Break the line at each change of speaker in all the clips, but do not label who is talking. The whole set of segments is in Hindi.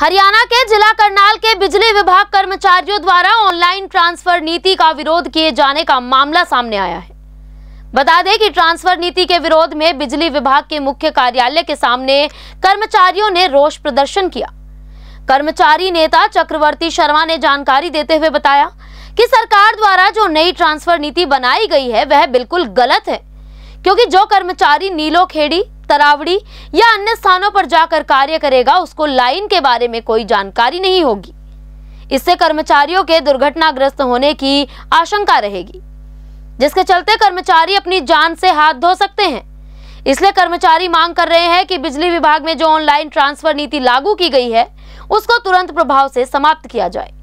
हरियाणा के जिला करनाल के बिजली विभाग कर्मचारियों द्वारा ऑनलाइन ट्रांसफर नीति का विरोध किए जाने का मामला सामने आया है। बता दें कि ट्रांसफर नीति के विरोध में बिजली विभाग के मुख्य कार्यालय के सामने कर्मचारियों ने रोष प्रदर्शन किया। कर्मचारी नेता चक्रवर्ती शर्मा ने जानकारी देते हुए बताया कि सरकार द्वारा जो नई ट्रांसफर नीति बनाई गई है वह बिल्कुल गलत है, क्योंकि जो कर्मचारी नीलोखेड़ी, तरावड़ी या अन्य स्थानों पर जाकर कार्य करेगा उसको लाइन के बारे में कोई जानकारी नहीं होगी। इससे कर्मचारियों के दुर्घटनाग्रस्त होने की आशंका रहेगी, जिसके चलते कर्मचारी अपनी जान से हाथ धो सकते हैं। इसलिए कर्मचारी मांग कर रहे हैं कि बिजली विभाग में जो ऑनलाइन ट्रांसफर नीति लागू की गई है उसको तुरंत प्रभाव से समाप्त किया जाए।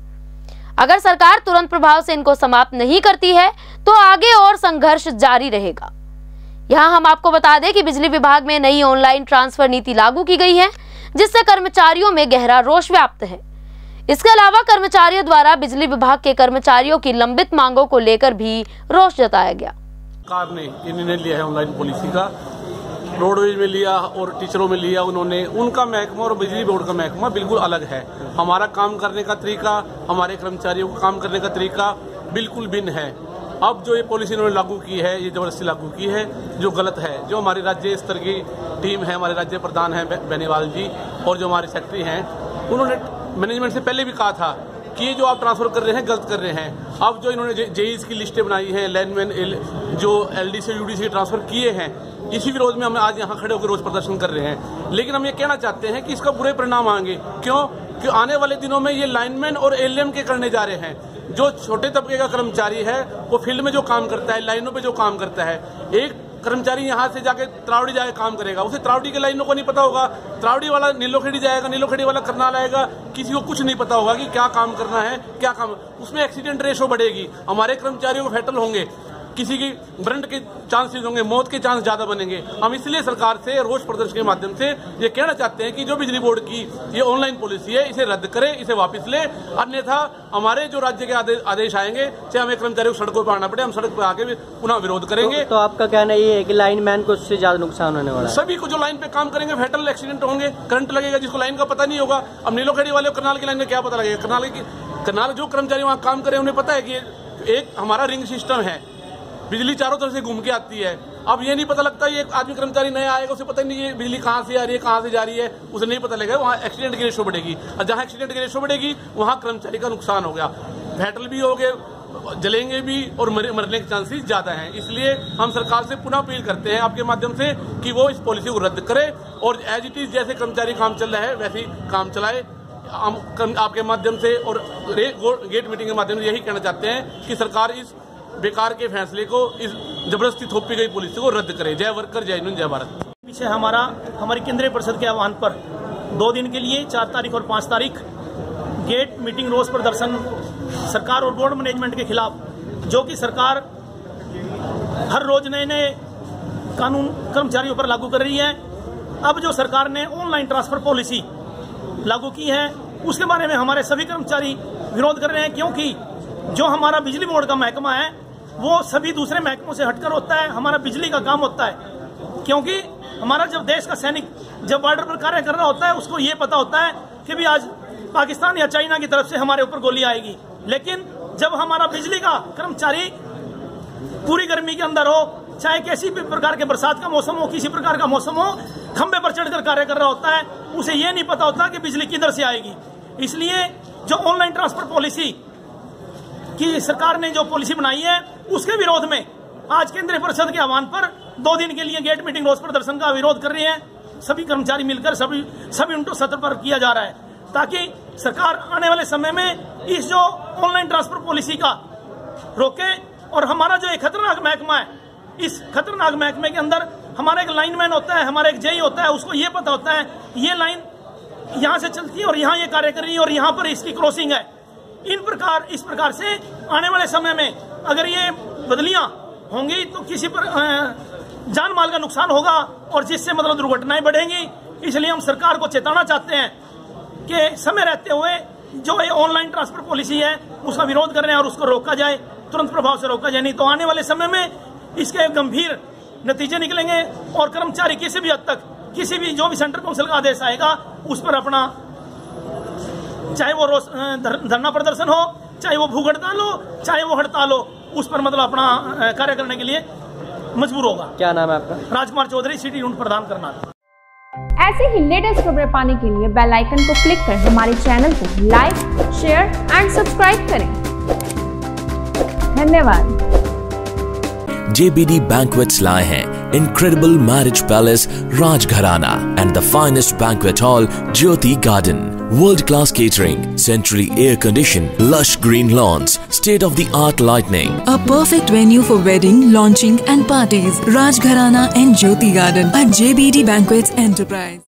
अगर सरकार तुरंत प्रभाव से इनको समाप्त नहीं करती है तो आगे और संघर्ष जारी रहेगा। यहाँ हम आपको बता दें कि बिजली विभाग में नई ऑनलाइन ट्रांसफर नीति लागू की गई है, जिससे कर्मचारियों में गहरा रोष व्याप्त है। इसके अलावा कर्मचारियों द्वारा बिजली विभाग के कर्मचारियों की लंबित मांगों को लेकर भी रोष जताया गया।
सरकार ने ये निर्णय लिया है ऑनलाइन पॉलिसी का, रोडवेज में लिया और टीचरों में लिया उन्होंने। उनका महकमा और बिजली बोर्ड का महकमा बिल्कुल अलग है। हमारा काम करने का तरीका, हमारे कर्मचारियों का काम करने का तरीका बिल्कुल भिन्न है। अब जो ये पॉलिसी इन्होंने लागू की है, ये जबरदस्ती लागू की है, जो गलत है। जो हमारी राज्य स्तर की टीम है, हमारे राज्य प्रधान है बेनीवाल जी और जो हमारे सेक्रेटरी हैं, उन्होंने मैनेजमेंट से पहले भी कहा था कि ये जो आप ट्रांसफर कर रहे हैं गलत कर रहे हैं। अब जो इन्होंने जेईस की लिस्टें बनाई हैं, लाइनमैन जो एलडी से यूडी से ट्रांसफर किए हैं, इसी विरोध में हम आज यहाँ खड़े होकर रोज प्रदर्शन कर रहे हैं। लेकिन हम ये कहना चाहते हैं कि इसका बुरे परिणाम आएंगे। क्यों? कि आने वाले दिनों में ये लाइनमैन और एलएम के करने जा रहे हैं। जो छोटे तबके का कर्मचारी है वो फील्ड में जो काम करता है, लाइनों पे जो काम करता है, एक कर्मचारी यहाँ से जाके त्रावड़ी जाके काम करेगा, उसे त्रावड़ी के लाइनों को नहीं पता होगा। त्रावड़ी वाला नीलोखेड़ी जाएगा, नीलोखेड़ी वाला करनाल आएगा, किसी को कुछ नहीं पता होगा कि क्या काम करना है, क्या काम। उसमें एक्सीडेंट रेशो बढ़ेगी, हमारे कर्मचारियों को फैटल होंगे, किसी की ब्रंट के चांसेस होंगे, मौत के चांस ज्यादा बनेंगे। हम इसलिए सरकार से रोष प्रदर्शन के माध्यम से ये कहना चाहते हैं कि जो बिजली बोर्ड की ये ऑनलाइन पॉलिसी है इसे रद्द करें, इसे वापस ले। अन्यथा हमारे जो राज्य के आदेश आएंगे, चाहे हमें कर्मचारियों को सड़कों पर आना पड़े, हम सड़क पर आके पुनः विरोध करेंगे।
तो आपका कहना ये है कि लाइनमैन को उससे ज्यादा नुकसान होने वाला है?
सभी को जो लाइन पे काम करेंगे फैटल एक्सीडेंट होंगे, करंट लगेगा, जिसको लाइन का पता नहीं होगा। अब नीलोखेड़ी वाले करनाल की लाइन में क्या पता लगेगा? करनाल जो कर्मचारी वहाँ काम करे उन्हें पता है कि एक हमारा रिंग सिस्टम है, बिजली चारों तरफ से घूम के आती है। अब ये नहीं पता लगता, ये एक आदमी कर्मचारी नया आएगा, उसे पता नहीं है बिजली कहाँ से आ रही है, कहाँ से जा रही है, उसे नहीं पता लगेगा। वहाँ एक्सीडेंट की रेशो बढ़ेगी, और जहाँ एक्सीडेंट की रेशो बढ़ेगी वहाँ कर्मचारी का नुकसान हो गया, फैटल भी हो गए, जलेंगे भी और मरने के चांसेस ज्यादा हैं। इसलिए हम सरकार से पुनः अपील करते हैं आपके माध्यम से कि वो इस पॉलिसी को रद्द करे और एज इट इज जैसे कर्मचारी काम चल रहा है वैसे ही काम चलाए। हम आपके माध्यम से और गेट मीटिंग के माध्यम से यही कहना चाहते हैं कि सरकार इस बेकार के फैसले को, इस जबरदस्ती थोपी गई पॉलिसी को रद्द करे। जय वर्कर, जय यूनियन, जय भारत।
पीछे हमारी केंद्रीय परिषद के आह्वान पर 2 दिन के लिए 4 तारीख और 5 तारीख गेट मीटिंग रोष प्रदर्शन सरकार और बोर्ड मैनेजमेंट के खिलाफ, जो कि सरकार हर रोज नए नए कानून कर्मचारियों पर लागू कर रही है। अब जो सरकार ने ऑनलाइन ट्रांसफर पॉलिसी लागू की है उसके बारे में हमारे सभी कर्मचारी विरोध कर रहे हैं, क्योंकि जो हमारा बिजली बोर्ड का महकमा है वो सभी दूसरे महकमों से हटकर होता है। हमारा बिजली का काम होता है, क्योंकि हमारा जब देश का सैनिक जब बॉर्डर पर कार्य कर रहा होता है उसको ये पता होता है कि भी आज पाकिस्तान या चाइना की तरफ से हमारे ऊपर गोली आएगी। लेकिन जब हमारा बिजली का कर्मचारी पूरी गर्मी के अंदर हो, चाहे किसी भी प्रकार के बरसात का मौसम हो, किसी प्रकार का मौसम हो, खंबे पर चढ़कर कार्य कर रहा होता है, उसे ये नहीं पता होता कि बिजली किधर से आएगी। इसलिए जो ऑनलाइन ट्रांसफर पॉलिसी की सरकार ने जो पॉलिसी बनाई है उसके विरोध में आज केंद्रीय परिषद के आह्वान पर 2 दिन के लिए गेट मीटिंग रोष प्रदर्शन का विरोध कर रहे हैं। सभी कर्मचारी मिलकर सभी उनको सत्र पर किया जा रहा है, ताकि सरकार आने वाले समय में इस जो ऑनलाइन ट्रांसफर पॉलिसी का रोके। और हमारा जो एक खतरनाक महकमा है, इस खतरनाक महकमे के अंदर हमारा एक लाइनमैन होता है, हमारा एक जेई होता है, उसको ये पता होता है ये लाइन यहाँ से चलती है और यहाँ ये कार्य कर रही है और यहाँ पर इसकी क्रॉसिंग है। इस प्रकार से आने वाले समय में अगर ये बदलियां होंगी तो किसी पर जान माल का नुकसान होगा और जिससे मतलब दुर्घटनाएं बढ़ेंगी। इसलिए हम सरकार को चेताना चाहते हैं कि समय रहते हुए जो ये ऑनलाइन ट्रांसफर पॉलिसी है उसका विरोध कर रहे हैं और उसको रोका जाए, तुरंत प्रभाव से रोका जाए, नहीं तो आने वाले समय में इसके गंभीर नतीजे निकलेंगे और कर्मचारी किसी भी हद तक, किसी भी जो भी सेंट्रल काउंसिल का आदेश आएगा उस पर अपना चाहे वो धरना प्रदर्शन हो, चाहे वो भूख हड़ताल हो, चाहे वो हड़ताल हो, उस पर मतलब अपना कार्य करने के लिए मजबूर होगा।
क्या नाम है आपका?
राजकुमार चौधरी, सिटी यूनिट प्रधान करनाल।
ऐसे ही लेटेस्ट खबरें पाने के लिए बेल आइकन को क्लिक कर हमारे चैनल को लाइक, शेयर एंड सब्सक्राइब करें। धन्यवाद।
JBD Banquets लाए हैं incredible marriage palace Rajgharana and the finest banquet hall Jyoti Garden. World-class catering, centrally air-conditioned, lush green lawns, state-of-the-art lighting.
A perfect venue for wedding, launching and parties. Rajgharana and Jyoti Garden at JBD Banquets Enterprise.